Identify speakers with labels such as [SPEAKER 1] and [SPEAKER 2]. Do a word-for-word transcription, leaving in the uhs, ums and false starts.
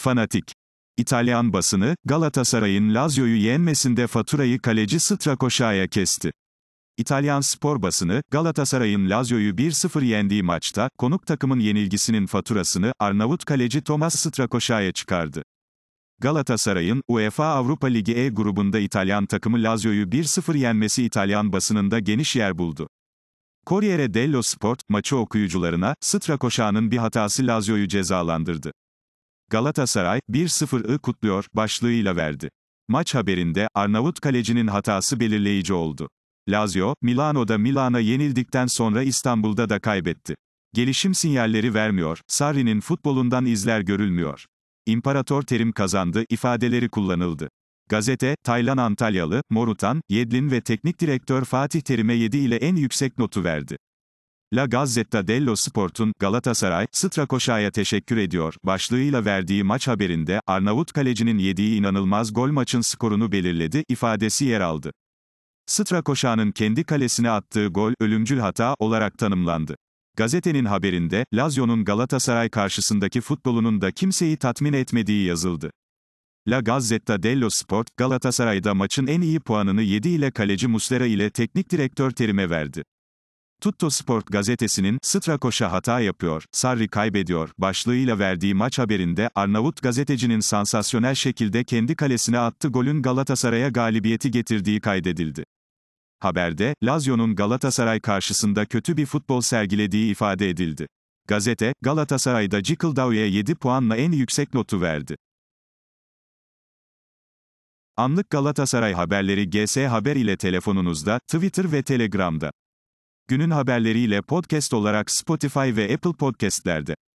[SPEAKER 1] Fanatik. İtalyan basını, Galatasaray'ın Lazio'yu yenmesinde faturayı kaleci Strakoşa'ya kesti. İtalyan spor basını, Galatasaray'ın Lazio'yu bir sıfır yendiği maçta, konuk takımın yenilgisinin faturasını, Arnavut kaleci Thomas Strakoşa'ya çıkardı. Galatasaray'ın, UEFA Avrupa Ligi E grubunda İtalyan takımı Lazio'yu bir sıfır yenmesi İtalyan basınında geniş yer buldu. Corriere dello Sport, maçı okuyucularına, Strakoşa'nın bir hatası Lazio'yu cezalandırdı. Galatasaray, bir sıfırı kutluyor, başlığıyla verdi. Maç haberinde, Arnavut kalecinin hatası belirleyici oldu. Lazio, Milano'da Milan'a yenildikten sonra İstanbul'da da kaybetti. Gelişim sinyalleri vermiyor, Sarri'nin futbolundan izler görülmüyor. İmparator Terim kazandı, ifadeleri kullanıldı. Gazete, Taylan Antalyalı, Morutan, Yedlin ve teknik direktör Fatih Terim'e yedi ile en yüksek notu verdi. La Gazzetta dello Sport'un, Galatasaray, Strakoşa'ya teşekkür ediyor, başlığıyla verdiği maç haberinde, Arnavut kalecinin yediği inanılmaz gol maçın skorunu belirledi, ifadesi yer aldı. Strakoşa'nın kendi kalesine attığı gol, ölümcül hata olarak tanımlandı. Gazetenin haberinde, Lazio'nun Galatasaray karşısındaki futbolunun da kimseyi tatmin etmediği yazıldı. La Gazzetta dello Sport, Galatasaray'da maçın en iyi puanını yedi ile kaleci Muslera ile teknik direktör Terim'e verdi. Tutto Sport gazetesinin, Strakoşa hata yapıyor, Sarri kaybediyor, başlığıyla verdiği maç haberinde, Arnavut gazetecinin sansasyonel şekilde kendi kalesine attığı golün Galatasaray'a galibiyeti getirdiği kaydedildi. Haberde, Lazio'nun Galatasaray karşısında kötü bir futbol sergilediği ifade edildi. Gazete, Galatasaray'da Cicaldau'ya yedi puanla en yüksek notu verdi. Anlık Galatasaray haberleri G S Haber ile telefonunuzda, Twitter ve Telegram'da. Günün haberleriyle podcast olarak Spotify ve Apple Podcast'lerde.